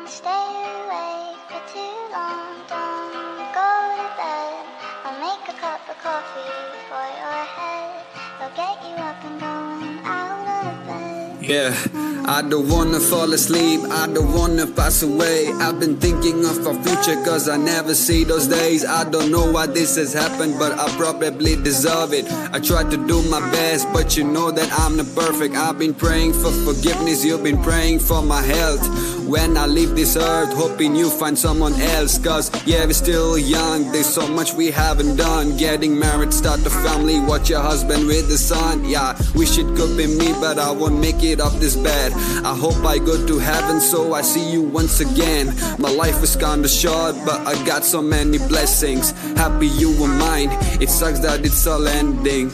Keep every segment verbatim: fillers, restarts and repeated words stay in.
stay awake for too long. Don't go to bed. I'll make a cup of coffee for your head. I'll get you up and going out of bed. Yeah, I don't wanna fall asleep, I don't wanna pass away. I've been thinking of our future cause I never see those days. I don't know why this has happened, but I probably deserve it. I try to do my best, but you know that I'm not perfect. I've been praying for forgiveness, you've been praying for my health. When I leave this earth, hoping you find someone else. Cause yeah, we're still young, there's so much we haven't done. Getting married, start a family, watch your husband with the son. Yeah, wish it could be me, but I won't make it up this bad. I hope I go to heaven so I see you once again. My life is kinda short, but I got so many blessings. Happy you were mine, it sucks that it's all ending.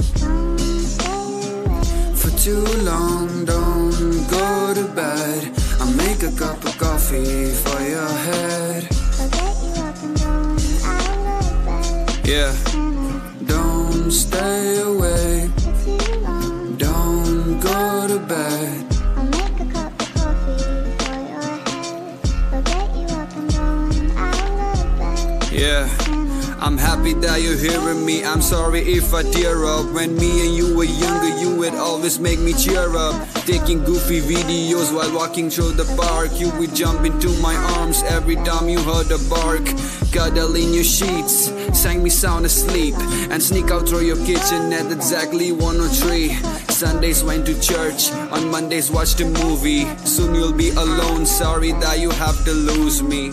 For too long, don't go to bed. I'll make a cup of coffee for your head. I'll get you up and going out of bed. Yeah, don't stay awake. For too long. Don't go to bed. I'll make a cup of coffee for your head. I'll get you up and going out of bed. Yeah, I'm happy that you're hearing me. I'm sorry if I tear up. When me and you were younger, you would always make me cheer up. Taking goofy videos while walking through the park. You would jump into my arms every time you heard a bark. Cuddle in your sheets, sang me sound asleep, and sneak out through your kitchen at exactly one oh three. Sundays went to church, on Mondays watched a movie. Soon you'll be alone, sorry that you have to lose me.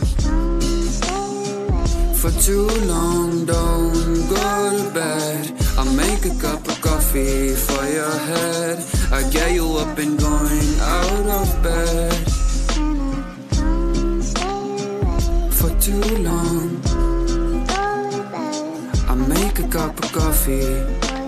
For too long, don't go to bed. I'll make a cup of coffee for your head. I'll get you up and going out of bed. For too long, I'll make a cup of coffee.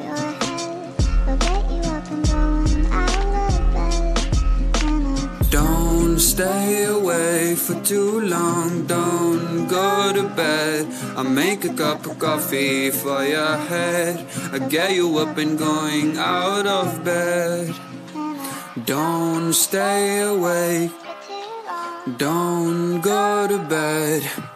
Don't stay away for too long, don't go to bed. I'll make a cup of coffee for your head. I'll get you up and going out of bed. Don't stay awake, don't go to bed.